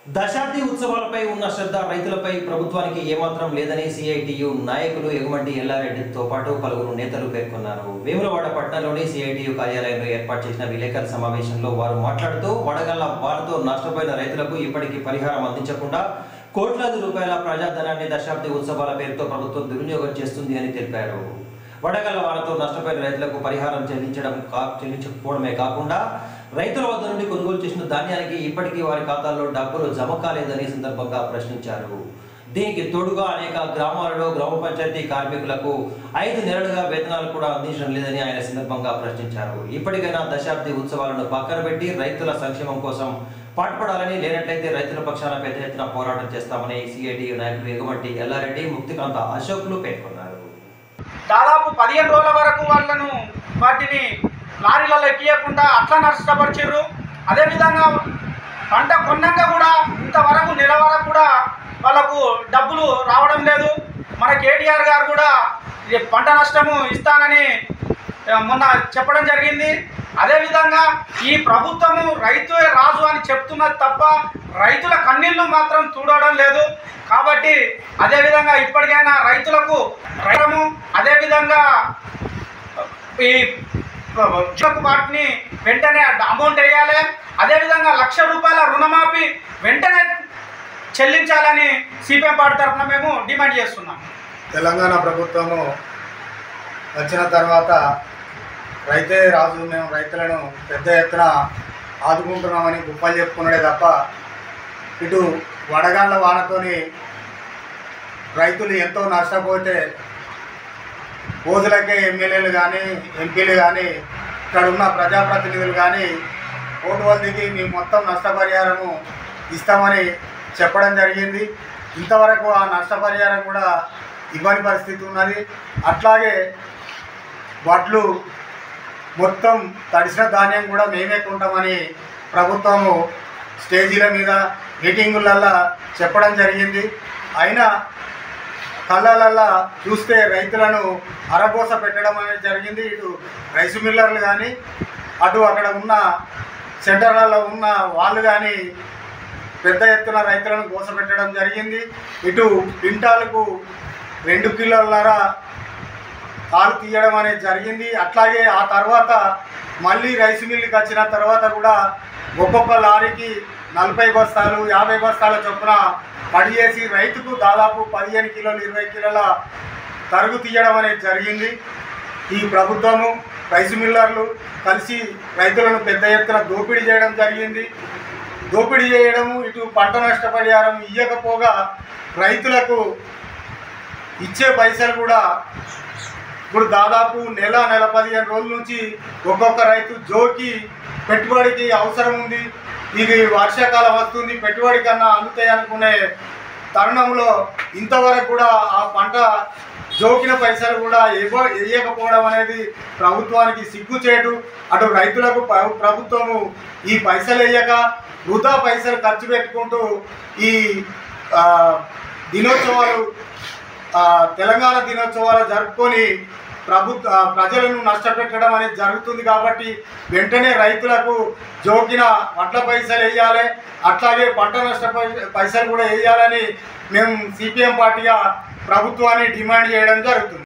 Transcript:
దశాబ్ది ఉత్సవాలపై ఉన్న శ్రద్ధ రైతులపై ప్రభుత్వానికి ఏమాత్రం లేదని సిఐటియు నాయకులు ఎగుమంటి ఎల్లారెడ్డితో పాటు పలువురు నేతలు పేర్కొన్నారు. వేములవాడ పట్టణంలోని సిఐటియు కార్యాలయంలో ఏర్పాటు చేసిన విలేకరుల సమావేశంలో వారు మాట్లాడుతూ వడగళ్ల వానతో నష్టపోయిన రైతులకు ఇప్పటికీ పరిహారం అందించకుండా కోట్లాది రూపాయల ప్రజాధనాన్ని దశాబ్ది ఉత్సవాల పేరుతో ప్రభుత్వం దుర్వినియోగం చేస్తుంది అని తెలిపారు. వడగళ్ల వానతో నష్టపోయిన రైతులకు పరిహారం చెల్లించకపోవడమే కాకుండా రైతుల వద్ద నుండి కొనుగోలు చేసిన ధాన్యానికి ఇప్పటికీ వారి ఖాతాల్లో డబ్బులు జమ కాలేదని సందర్భంగా ప్రశ్నించారు. దీనికి తోడుగా అనేక గ్రామాలలో గ్రామ పంచాయతీ కార్మికులకు 5 నెలలుగా వేతనాలు కూడా అందించడం లేదని ఆయన సందర్భంగా ప్రశ్నించారు. ఇప్పటికైనా దశాబ్ది ఉత్సవాలను పక్కన పెట్టి రైతుల సంక్షేమం కోసం పాటుపడాలని, లేనట్లయితే రైతుల పక్షాన పెద్ద ఎత్తున పోరాటం చేస్తామని సిఐటియు నాయకులు ఎగుమంటి ఎల్లారెడ్డి, ముక్తికాంత అశోక్లు పేర్కొన్నారు. దాదాపు 15 రోజుల వరకు వాటిని లారీలలో ఎక్కియకుండా అట్లా నష్టపరిచారు. అదేవిధంగా పంట కొన్నాక కూడా ఇంతవరకు నెల వరకు కూడా వాళ్ళకు డబ్బులు రావడం లేదు. మన కేటీఆర్ గారు కూడా పంట నష్టము ఇస్తానని మొన్న చెప్పడం జరిగింది. అదేవిధంగా ఈ ప్రభుత్వము రైతులే రాజు అని చెప్తున్నది తప్ప రైతుల కన్నీళ్లు మాత్రం చూడడం లేదు. కాబట్టి అదేవిధంగా ఇప్పటికైనా రైతులకు అదేవిధంగా ఈ వాటిని వెంటనే అమౌంట్ వేయాలి. అదేవిధంగా 1,00,000 రూపాయల రుణమాఫీ వెంటనే చెల్లించాలని సిపిఎం పార్టీ తరఫున మేము డిమాండ్ చేస్తున్నాం. తెలంగాణ ప్రభుత్వము వచ్చిన తర్వాత రైతే రాజు, మేము రైతులను పెద్ద ఎత్తున ఆదుకుంటున్నామని గుప్పలు చెప్పుకున్నాడే తప్ప ఇటు వడగాళ్ళ వానతోని రైతులు ఎంతో నష్టపోతే ఓదులకే ఎమ్మెల్యేలు కానీ ఎంపీలు కానీ ఇక్కడ ఉన్న ప్రజాప్రతినిధులు కానీ ఓటు వద్దకి మేము మొత్తం నష్టపరిహారము ఇస్తామని చెప్పడం జరిగింది. ఇంతవరకు ఆ నష్టపరిహారం కూడా ఇవ్వని పరిస్థితి ఉన్నది. అట్లాగే వడ్లు మొత్తం తడిసిన ధాన్యం కూడా మేమే కొంటామని ప్రభుత్వము స్టేజీల మీద మీటింగులల్లో చెప్పడం జరిగింది. అయినా కళ్ళలల్లా చూస్తే రైతులను అరబోస పెట్టడం అనేది జరిగింది. ఇటు రైసు మిల్లర్లు కానీ అటు అక్కడ ఉన్న సెంటర్లలో ఉన్న వాళ్ళు కానీ పెద్ద ఎత్తున రైతులను గోసపెట్టడం జరిగింది. ఇటు క్వింటాలకు 2 కిలోలన్నర కాలు తీయడం అనేది జరిగింది. అట్లాగే ఆ తర్వాత మళ్ళీ రైసు మిల్లుకి వచ్చిన తర్వాత కూడా ఒక్కొక్క లారీకి 40 బస్తాలు 50 బస్తాల చొప్పున పడి చేసి రైతుకు దాదాపు 15 కిలోలు 20 కిలోల తరుగు తీయడం అనేది జరిగింది. ఈ ప్రభుత్వము రైసు మిల్లర్లు కలిసి రైతులను పెద్ద ఎత్తున దోపిడీ చేయడం జరిగింది. దోపిడీ చేయడము, ఇటు పంట నష్టపరిహారం ఇవ్వకపోగా రైతులకు ఇచ్చే పైసలు కూడా ఇప్పుడు దాదాపు నెల 15 రోజుల నుంచి ఒక్కొక్క రైతు జోకి పెట్టుబడికి అవసరం ఉంది, ఇది వర్షాకాలం వస్తుంది, పెట్టుబడి కన్నా అందుతాయి అనుకునే తరుణంలో ఇంతవరకు కూడా ఆ పంట జోకిన పైసలు కూడా వేయకపోవడం అనేది ప్రభుత్వానికి సిగ్గుచేటు. అటు రైతులకు ప్రభుత్వము ఈ పైసలు వేయక వృధా పైసలు ఖర్చు పెట్టుకుంటూ ఈ దినోత్సవాలు తెలంగాణ దినోత్సవాలు జరుపుకొని ప్రజలను నష్టపెట్టడం అనేది జరుగుతుంది. కాబట్టి వెంటనే రైతులకు జోకిన వడ్ల పైసలు వేయాలి, అట్లాగే పంట నష్ట పైసలు కూడా వేయాలని మేము సిపిఎం పార్టీగా ప్రభుత్వాన్ని డిమాండ్ చేయడం జరుగుతుంది.